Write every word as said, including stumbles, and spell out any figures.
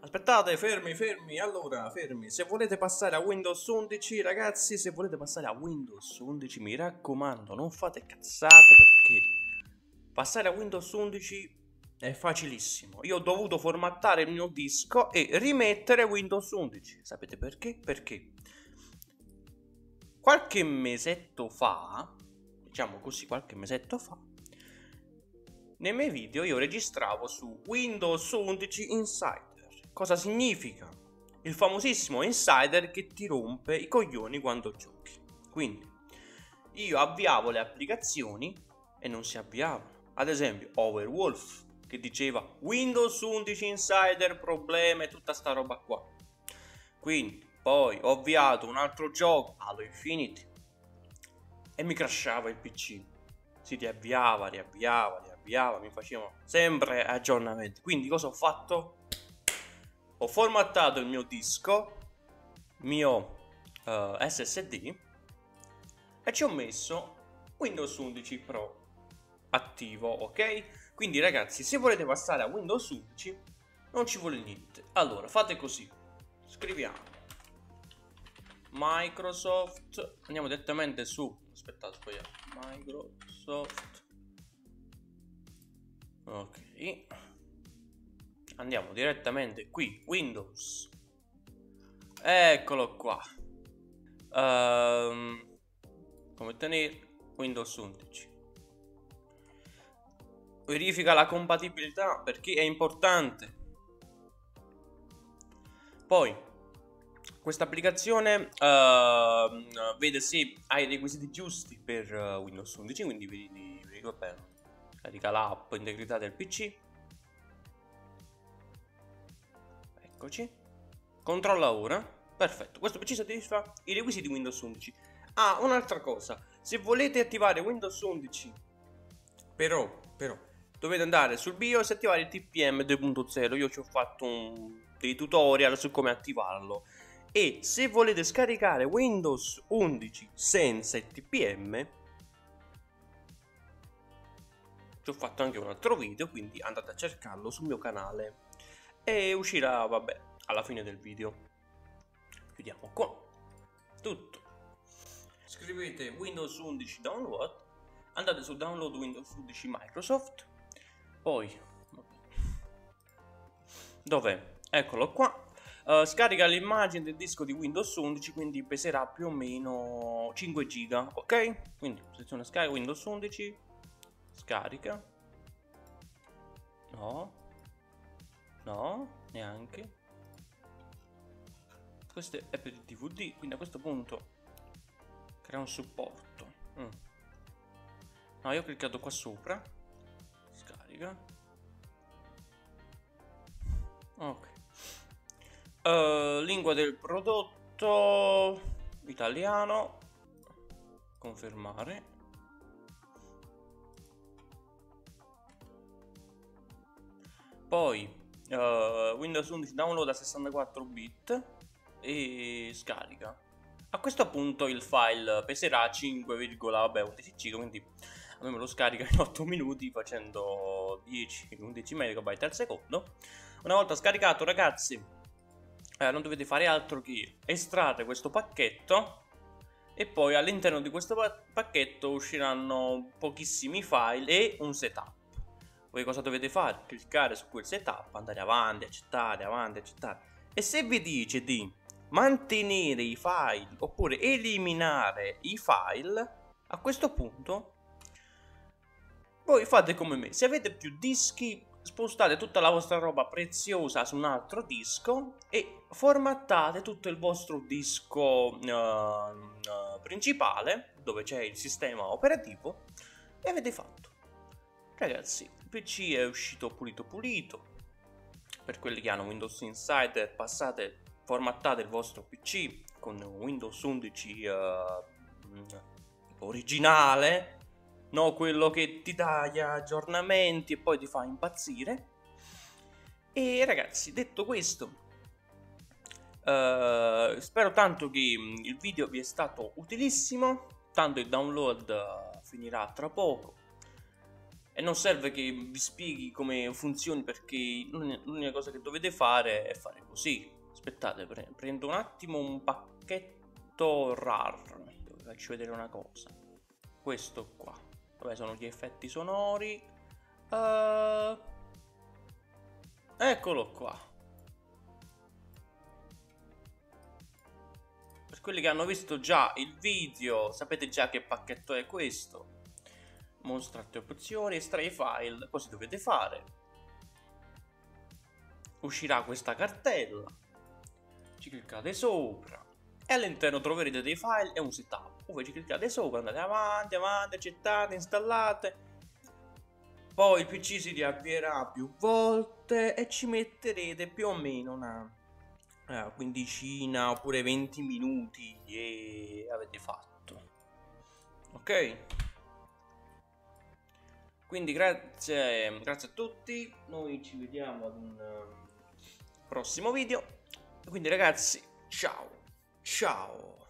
Aspettate, fermi, fermi, allora, fermi. Se volete passare a Windows undici, ragazzi, se volete passare a Windows undici, mi raccomando, non fate cazzate perché passare a Windows undici è facilissimo. Io ho dovuto formattare il mio disco e rimettere Windows undici. Sapete perché? Perché qualche mesetto fa, diciamo così, qualche mesetto fa, nei miei video io registravo su Windows undici Insider. Cosa significa? Il famosissimo Insider che ti rompe i coglioni quando giochi. Quindi io avviavo le applicazioni e non si avviavano. Ad esempio Overwolf che diceva Windows undici Insider problema e tutta sta roba qua. Quindi poi ho avviato un altro gioco, Halo Infinite, e mi crashava il P C. Si riavviava, riavviava, riavviava, mi facevano sempre aggiornamenti. Quindi cosa ho fatto? Ho formattato il mio disco, mio uh, S S D, e ci ho messo Windows undici Pro attivo, ok? Quindi ragazzi, se volete passare a Windows undici non ci vuole niente. Allora, fate così. Scriviamo Microsoft, andiamo direttamente su, aspettate, sbagliato, Microsoft, ok, andiamo direttamente qui, Windows, eccolo qua, um, come tenere Windows undici, verifica la compatibilità perché è importante. Poi questa applicazione uh, vede se hai i requisiti giusti per uh, Windows undici, quindi vedi, vedi va bene. Carica l'app, integrità del P C. Eccoci. Controlla ora. Perfetto, questo P C soddisfa i requisiti Windows undici. Ah, un'altra cosa. Se volete attivare Windows undici, però, però, dovete andare sul BIOS e attivare il T P M due punto zero. Io ci ho fatto un, dei tutorial su come attivarlo. E se volete scaricare Windows undici senza il T P M, ci ho fatto anche un altro video, quindi andate a cercarlo sul mio canale e uscirà, vabbè, alla fine del video. Chiudiamo qua. Tutto. Scrivete Windows undici download, andate su download Windows undici Microsoft, poi dov'è? Eccolo qua. Uh, scarica l'immagine del disco di Windows undici, quindi peserà più o meno cinque giga, ok? Quindi seleziona scarica Windows undici, scarica, no, no, neanche, questo è per il D V D, quindi a questo punto crea un supporto. mm. No, io ho cliccato qua sopra, scarica, ok. Uh, lingua del prodotto italiano, confermare, poi uh, Windows undici download a sessantaquattro bit e scarica. A questo punto il file peserà cinque virgola undici giga, quindi a me me lo scarica in otto minuti facendo dieci undici megabyte al secondo. Una volta scaricato, ragazzi, Eh, non dovete fare altro che estrarre questo pacchetto e poi all'interno di questo pa pacchetto usciranno pochissimi file e un setup. Voi cosa dovete fare? Cliccare su quel setup, andare avanti, accettare, avanti, accettare. E se vi dice di mantenere i file oppure eliminare i file, a questo punto voi fate come me. Se avete più dischi, spostate tutta la vostra roba preziosa su un altro disco e formattate tutto il vostro disco uh, uh, principale, dove c'è il sistema operativo, e avete fatto. Ragazzi, il P C è uscito pulito pulito. Per quelli che hanno Windows Insider, passate, formattate il vostro P C con Windows undici uh, originale, no quello che ti dà gli aggiornamenti e poi ti fa impazzire. E ragazzi, detto questo, uh, spero tanto che il video vi è stato utilissimo. Tanto il download uh, finirà tra poco e non serve che vi spieghi come funzioni, perché l'unica cosa che dovete fare è fare così. Aspettate, pre prendo un attimo un pacchetto rar, vi faccio vedere una cosa. Questo qua, vabbè, sono gli effetti sonori. uh, Eccolo qua. Per quelli che hanno visto già il video, sapete già che pacchetto è questo. Mostra altre opzioni, estrai file, cosa dovete fare? Uscirà questa cartella, ci cliccate sopra e all'interno troverete dei file e un setup. Voi ci cliccate sopra, andate avanti, avanti, accettate, installate. Poi il P C si riavvierà più volte e ci metterete più o meno una eh, quindicina oppure venti minuti e avete fatto. Ok? Quindi grazie, grazie a tutti, noi ci vediamo ad un uh, prossimo video. Quindi ragazzi, ciao, ciao.